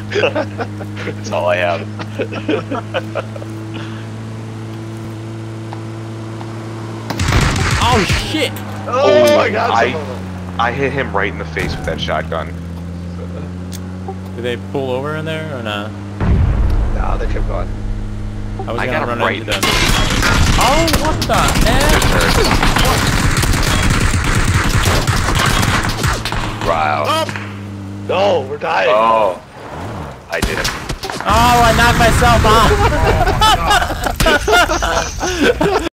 That's all I have. Oh shit! Oh, I got I- some of them. I hit him right in the face with that shotgun. Did they pull over in there or not? Nah, they kept going. I was I gonna got run him right into them. Oh, what the heck? Wow. No, we're dying. Oh. I did it. Oh, I knocked myself off!